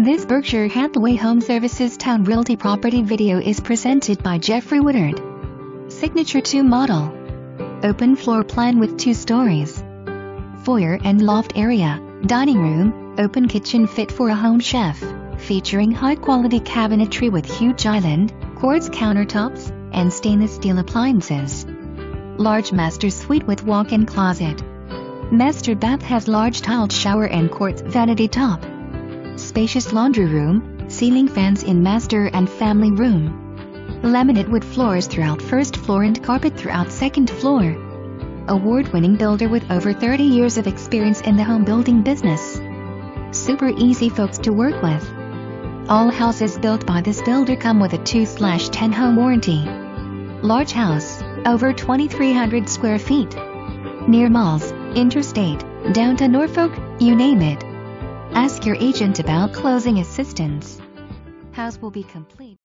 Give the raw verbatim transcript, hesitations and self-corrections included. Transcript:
This Berkshire Hathaway Home Services Towne Realty property video is presented by Jeffrey Woodard. Signature two model. Open floor plan with two stories. Foyer and loft area, dining room, open kitchen fit for a home chef, featuring high-quality cabinetry with huge island, quartz countertops, and stainless steel appliances. Large master suite with walk-in closet. Master bath has large tiled shower and quartz vanity top. Spacious laundry room, ceiling fans in master and family room. Laminate wood floors throughout first floor and carpet throughout second floor. Award-winning builder with over thirty years of experience in the home building business. Super easy folks to work with. All houses built by this builder come with a two to ten home warranty. Large house, over twenty-three hundred square feet. Near malls, interstate, downtown Norfolk, you name it. Ask your agent about closing assistance. House will be complete.